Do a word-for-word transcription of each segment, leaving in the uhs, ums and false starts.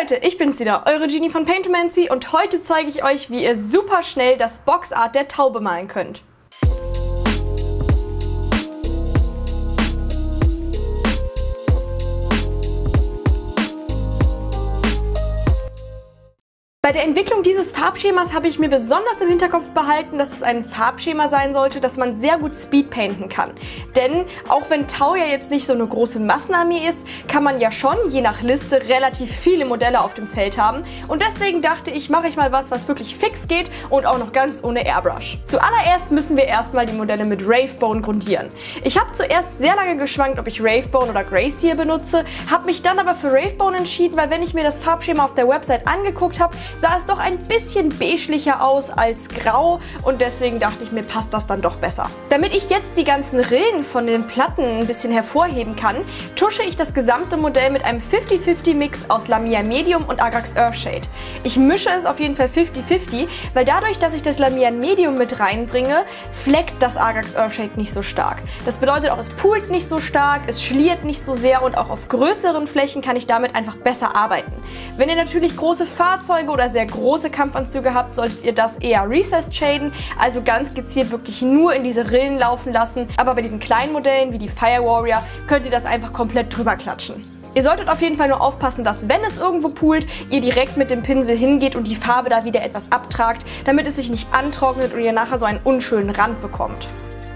Leute, ich bin's wieder, eure Genie von Paintomancy und heute zeige ich euch, wie ihr super schnell das Boxart der Taube malen könnt. Bei der Entwicklung dieses Farbschemas habe ich mir besonders im Hinterkopf behalten, dass es ein Farbschema sein sollte, das man sehr gut speedpainten kann. Denn auch wenn Tau ja jetzt nicht so eine große Massenarmee ist, kann man ja schon, je nach Liste, relativ viele Modelle auf dem Feld haben. Und deswegen dachte ich, mache ich mal was, was wirklich fix geht und auch noch ganz ohne Airbrush. Zuallererst müssen wir erstmal die Modelle mit Ravebone grundieren. Ich habe zuerst sehr lange geschwankt, ob ich Ravebone oder Gracie hier benutze, habe mich dann aber für Ravebone entschieden, weil wenn ich mir das Farbschema auf der Website angeguckt habe, sah es doch ein bisschen beigelicher aus als grau und deswegen dachte ich mir, passt das dann doch besser. Damit ich jetzt die ganzen Rillen von den Platten ein bisschen hervorheben kann, tusche ich das gesamte Modell mit einem fünfzig fünfzig Mix aus Lamia Medium und Agrax Earthshade. Ich mische es auf jeden Fall fünfzig fünfzig, weil dadurch, dass ich das Lamia Medium mit reinbringe, fleckt das Agrax Earthshade nicht so stark. Das bedeutet auch, es poolt nicht so stark, es schliert nicht so sehr und auch auf größeren Flächen kann ich damit einfach besser arbeiten. Wenn ihr natürlich große Fahrzeuge oder sehr große Kampfanzüge habt, solltet ihr das eher recessed shaden, also ganz gezielt wirklich nur in diese Rillen laufen lassen. Aber bei diesen kleinen Modellen wie die Fire Warrior könnt ihr das einfach komplett drüber klatschen. Ihr solltet auf jeden Fall nur aufpassen, dass wenn es irgendwo poolt, ihr direkt mit dem Pinsel hingeht und die Farbe da wieder etwas abtragt, damit es sich nicht antrocknet und ihr nachher so einen unschönen Rand bekommt.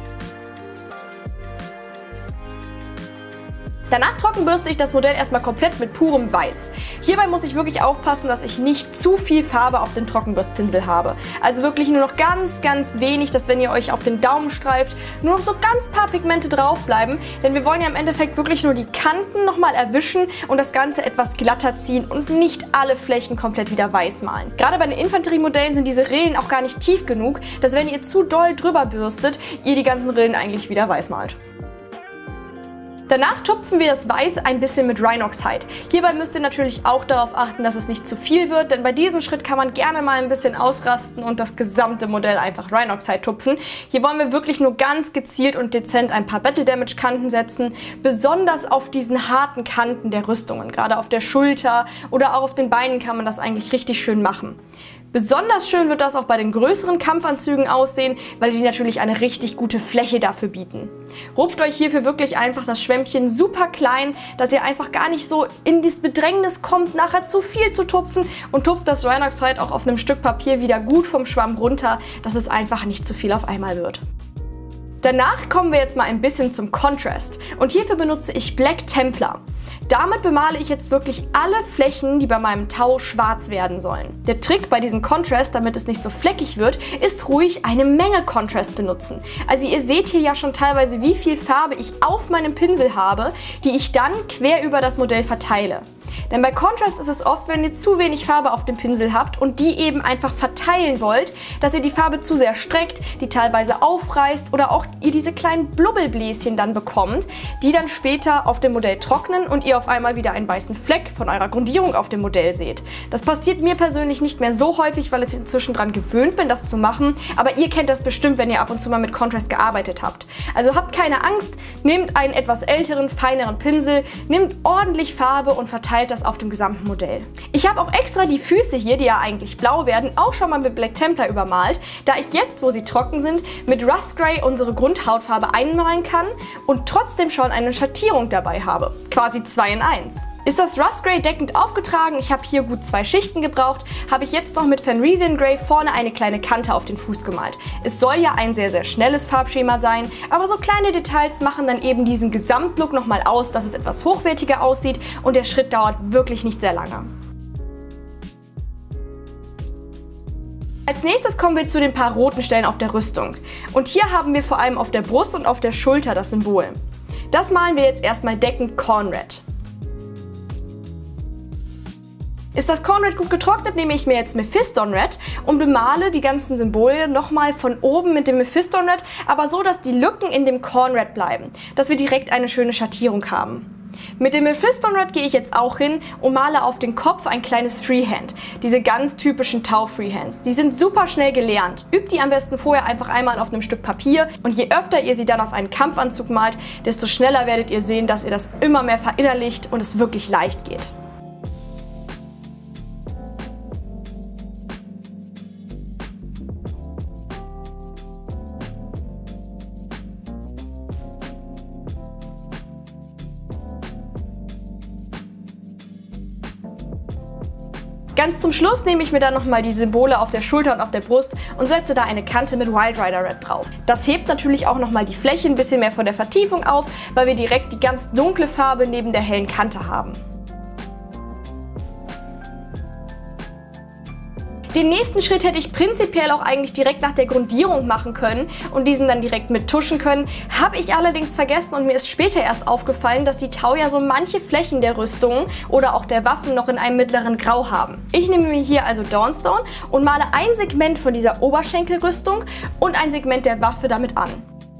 Danach trockenbürste ich das Modell erstmal komplett mit purem Weiß. Hierbei muss ich wirklich aufpassen, dass ich nicht zu viel Farbe auf dem Trockenbürstpinsel habe. Also wirklich nur noch ganz, ganz wenig, dass wenn ihr euch auf den Daumen streift, nur noch so ganz paar Pigmente drauf bleiben. Denn wir wollen ja im Endeffekt wirklich nur die Kanten nochmal erwischen und das Ganze etwas glatter ziehen und nicht alle Flächen komplett wieder weiß malen. Gerade bei den Infanteriemodellen sind diese Rillen auch gar nicht tief genug, dass wenn ihr zu doll drüber bürstet, ihr die ganzen Rillen eigentlich wieder weiß malt. Danach tupfen wir das Weiß ein bisschen mit Rhinoxide. Hierbei müsst ihr natürlich auch darauf achten, dass es nicht zu viel wird, denn bei diesem Schritt kann man gerne mal ein bisschen ausrasten und das gesamte Modell einfach Rhinoxide tupfen. Hier wollen wir wirklich nur ganz gezielt und dezent ein paar Battle Damage Kanten setzen, besonders auf diesen harten Kanten der Rüstungen. Gerade auf der Schulter oder auch auf den Beinen kann man das eigentlich richtig schön machen. Besonders schön wird das auch bei den größeren Kampfanzügen aussehen, weil die natürlich eine richtig gute Fläche dafür bieten. Rupft euch hierfür wirklich einfach das Schwämmchen super klein, dass ihr einfach gar nicht so in das Bedrängnis kommt, nachher zu viel zu tupfen und tupft das Rhinoxide auch auf einem Stück Papier wieder gut vom Schwamm runter, dass es einfach nicht zu viel auf einmal wird. Danach kommen wir jetzt mal ein bisschen zum Contrast und hierfür benutze ich Black Templar. Damit bemale ich jetzt wirklich alle Flächen, die bei meinem Tau schwarz werden sollen. Der Trick bei diesem Contrast, damit es nicht so fleckig wird, ist ruhig eine Menge Contrast benutzen. Also ihr seht hier ja schon teilweise, wie viel Farbe ich auf meinem Pinsel habe, die ich dann quer über das Modell verteile. Denn bei Contrast ist es oft, wenn ihr zu wenig Farbe auf dem Pinsel habt und die eben einfach verteilen wollt, dass ihr die Farbe zu sehr streckt, die teilweise aufreißt oder auch ihr diese kleinen Blubbelbläschen dann bekommt, die dann später auf dem Modell trocknen und ihr auf einmal wieder einen weißen Fleck von eurer Grundierung auf dem Modell seht. Das passiert mir persönlich nicht mehr so häufig, weil ich inzwischen daran gewöhnt bin, das zu machen, aber ihr kennt das bestimmt, wenn ihr ab und zu mal mit Contrast gearbeitet habt. Also habt keine Angst, nehmt einen etwas älteren, feineren Pinsel, nehmt ordentlich Farbe und verteilt das auf dem gesamten Modell. Ich habe auch extra die Füße hier, die ja eigentlich blau werden, auch schon mal mit Black Templar übermalt, da ich jetzt, wo sie trocken sind, mit Rust Grey unsere Grundhautfarbe einmalen kann und trotzdem schon eine Schattierung dabei habe. Quasi zwei in eins. Ist das Rust Grey deckend aufgetragen, ich habe hier gut zwei Schichten gebraucht, habe ich jetzt noch mit Fenrisian Grey vorne eine kleine Kante auf den Fuß gemalt. Es soll ja ein sehr, sehr schnelles Farbschema sein, aber so kleine Details machen dann eben diesen Gesamtlook nochmal aus, dass es etwas hochwertiger aussieht und der Schritt dauert wirklich nicht sehr lange. Als nächstes kommen wir zu den paar roten Stellen auf der Rüstung. Und hier haben wir vor allem auf der Brust und auf der Schulter das Symbol. Das malen wir jetzt erstmal deckend Corn Red. Ist das Corn Red gut getrocknet, nehme ich mir jetzt Mephiston Red und bemale die ganzen Symbole nochmal von oben mit dem Mephiston Red, aber so, dass die Lücken in dem Corn Red bleiben, dass wir direkt eine schöne Schattierung haben. Mit dem Mephiston Red gehe ich jetzt auch hin und male auf den Kopf ein kleines Freehand. Diese ganz typischen Tau-Freehands. Die sind super schnell gelernt. Übt die am besten vorher einfach einmal auf einem Stück Papier und je öfter ihr sie dann auf einen Kampfanzug malt, desto schneller werdet ihr sehen, dass ihr das immer mehr verinnerlicht und es wirklich leicht geht. Ganz zum Schluss nehme ich mir dann nochmal die Symbole auf der Schulter und auf der Brust und setze da eine Kante mit Wild Rider Red drauf. Das hebt natürlich auch nochmal die Fläche ein bisschen mehr von der Vertiefung auf, weil wir direkt die ganz dunkle Farbe neben der hellen Kante haben. Den nächsten Schritt hätte ich prinzipiell auch eigentlich direkt nach der Grundierung machen können und diesen dann direkt mit tuschen können. Habe ich allerdings vergessen und mir ist später erst aufgefallen, dass die Tau ja so manche Flächen der Rüstungen oder auch der Waffen noch in einem mittleren Grau haben. Ich nehme mir hier also Dawnstone und male ein Segment von dieser Oberschenkelrüstung und ein Segment der Waffe damit an.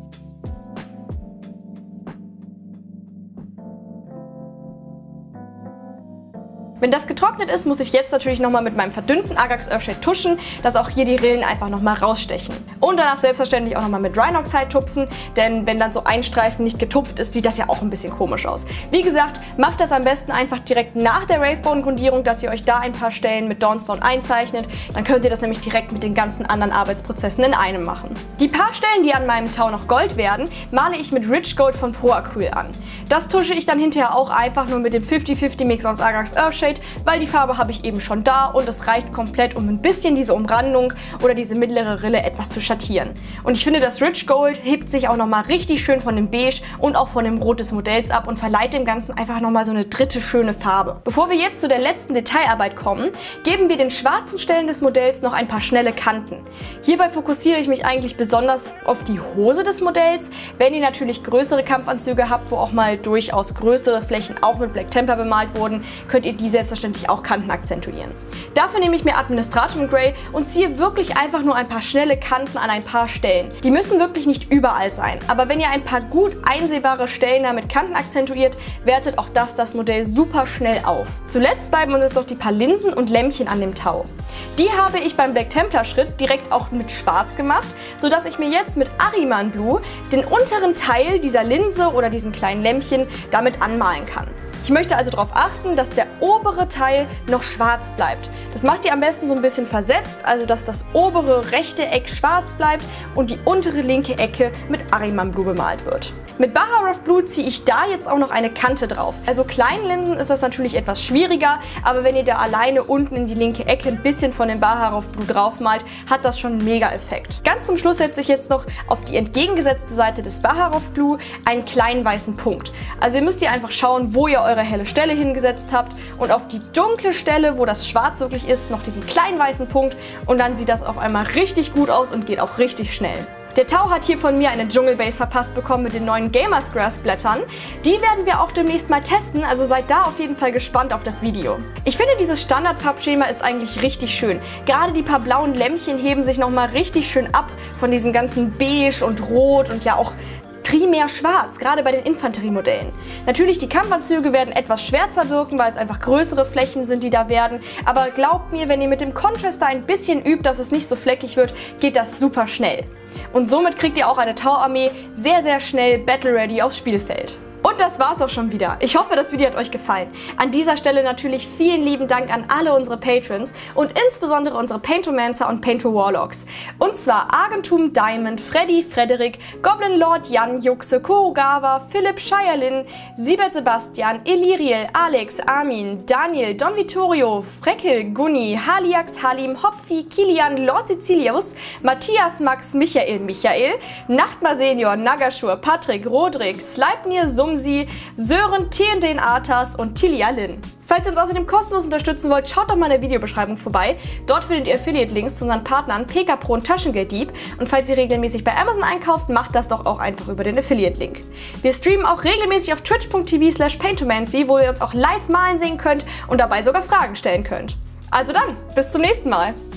Wenn das getrocknet ist, muss ich jetzt natürlich nochmal mit meinem verdünnten Argax Earthshade tuschen, dass auch hier die Rillen einfach nochmal rausstechen. Und danach selbstverständlich auch nochmal mit Rhinoxide tupfen, denn wenn dann so ein Streifen nicht getupft ist, sieht das ja auch ein bisschen komisch aus. Wie gesagt, macht das am besten einfach direkt nach der Wravebone-Grundierung, dass ihr euch da ein paar Stellen mit Dawnstone einzeichnet. Dann könnt ihr das nämlich direkt mit den ganzen anderen Arbeitsprozessen in einem machen. Die paar Stellen, die an meinem Tau noch Gold werden, male ich mit Rich Gold von Pro Acryl an. Das tusche ich dann hinterher auch einfach nur mit dem fünfzig fünfzig Mix aus Argax Earthshade, weil die Farbe habe ich eben schon da und es reicht komplett, um ein bisschen diese Umrandung oder diese mittlere Rille etwas zu schattieren. Und ich finde, das Rich Gold hebt sich auch nochmal richtig schön von dem Beige und auch von dem Rot des Modells ab und verleiht dem Ganzen einfach nochmal so eine dritte schöne Farbe. Bevor wir jetzt zu der letzten Detailarbeit kommen, geben wir den schwarzen Stellen des Modells noch ein paar schnelle Kanten. Hierbei fokussiere ich mich eigentlich besonders auf die Hose des Modells. Wenn ihr natürlich größere Kampfanzüge habt, wo auch mal durchaus größere Flächen auch mit Black Templar bemalt wurden, könnt ihr die selbstverständlich auch Kanten akzentuieren. Dafür nehme ich mir Administratum Grey und ziehe wirklich einfach nur ein paar schnelle Kanten an ein paar Stellen. Die müssen wirklich nicht überall sein, aber wenn ihr ein paar gut einsehbare Stellen damit Kanten akzentuiert, wertet auch das das Modell super schnell auf. Zuletzt bleiben uns jetzt noch die paar Linsen und Lämmchen an dem Tau. Die habe ich beim Black Templar Schritt direkt auch mit Schwarz gemacht, sodass ich mir jetzt mit Ahriman Blue den unteren Teil dieser Linse oder diesen kleinen Lämmchen damit anmalen kann. Ich möchte also darauf achten, dass der obere Teil noch schwarz bleibt. Das macht ihr am besten so ein bisschen versetzt, also dass das obere rechte Eck schwarz bleibt und die untere linke Ecke mit Ahriman Blue bemalt wird. Mit Baharov Blue ziehe ich da jetzt auch noch eine Kante drauf. Also kleinen Linsen ist das natürlich etwas schwieriger, aber wenn ihr da alleine unten in die linke Ecke ein bisschen von dem Baharov Blue drauf malt, hat das schon einen Mega-Effekt. Ganz zum Schluss setze ich jetzt noch auf die entgegengesetzte Seite des Baharov Blue einen kleinen weißen Punkt. Also ihr müsst hier einfach schauen, wo ihr eure helle Stelle hingesetzt habt und auf die dunkle Stelle, wo das Schwarz wirklich ist, noch diesen kleinen weißen Punkt und dann sieht das auf einmal richtig gut aus und geht auch richtig schnell. Der Tau hat hier von mir eine Dschungelbase verpasst bekommen mit den neuen Gamers Grass Blättern. Die werden wir auch demnächst mal testen, also seid da auf jeden Fall gespannt auf das Video. Ich finde, dieses Standardfarbschema ist eigentlich richtig schön. Gerade die paar blauen Lämmchen heben sich nochmal richtig schön ab von diesem ganzen Beige und Rot und ja auch primär schwarz, gerade bei den Infanteriemodellen. Natürlich, die Kampfanzüge werden etwas schwärzer wirken, weil es einfach größere Flächen sind, die da werden. Aber glaubt mir, wenn ihr mit dem Contrast da ein bisschen übt, dass es nicht so fleckig wird, geht das super schnell. Und somit kriegt ihr auch eine Tau-Armee sehr, sehr schnell battle-ready aufs Spielfeld. Und das war's auch schon wieder. Ich hoffe, das Video hat euch gefallen. An dieser Stelle natürlich vielen lieben Dank an alle unsere Patrons und insbesondere unsere Paintomancer und Painto Warlocks. Und zwar Argentum Diamond, Freddy, Frederik, Goblin Lord Jan, Juxe, Kurogawa, Philipp, Shirlin, Siebert Sebastian, Iliriel, Alex, Armin, Daniel, Don Vittorio, Freckel, Gunni, Haliax, Halim, Hopfi, Kilian, Lord Sicilius, Matthias, Max, Michael, Michael, Nachtmar Senior, Nagashur, Patrick, Rodrik, Sleipnir, Sumsi, Sören, T und D Arthas und Tilia Lin. Falls ihr uns außerdem kostenlos unterstützen wollt, schaut doch mal in der Videobeschreibung vorbei. Dort findet ihr Affiliate-Links zu unseren Partnern P K Pro und Taschengelddieb. Und falls ihr regelmäßig bei Amazon einkauft, macht das doch auch einfach über den Affiliate-Link. Wir streamen auch regelmäßig auf twitch punkt t v slash paintomancy, wo ihr uns auch live malen sehen könnt und dabei sogar Fragen stellen könnt. Also dann, bis zum nächsten Mal!